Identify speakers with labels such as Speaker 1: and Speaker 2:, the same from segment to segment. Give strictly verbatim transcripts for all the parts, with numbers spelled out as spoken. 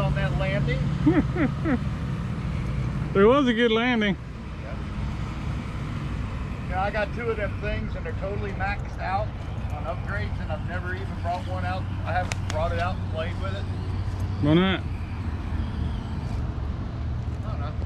Speaker 1: on that landing.
Speaker 2: There was a good landing.
Speaker 1: Yep. Yeah, I got two of them things and they're totally maxed out on upgrades, and I've never even brought one out. I haven't brought it out and played with it.
Speaker 2: Why not?
Speaker 1: I don't know.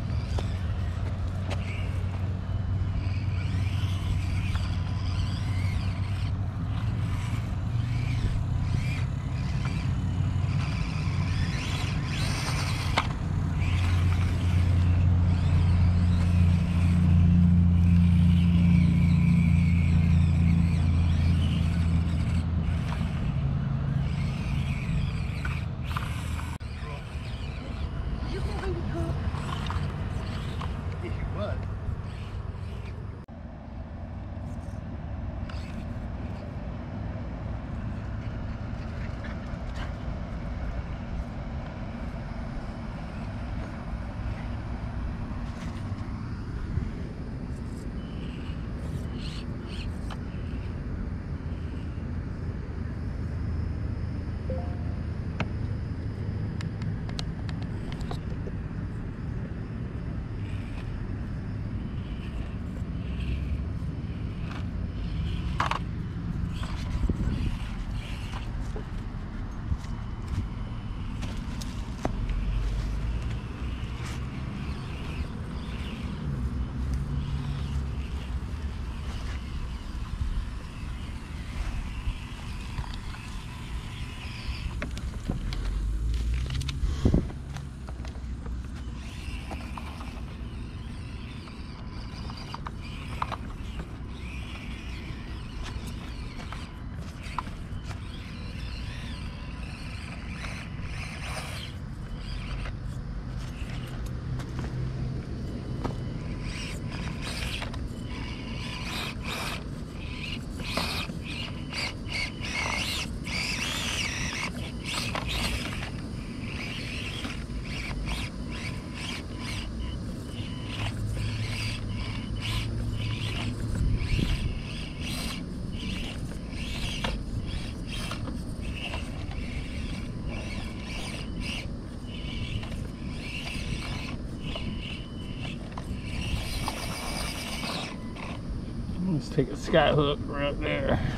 Speaker 2: Let's take a sky hook right there.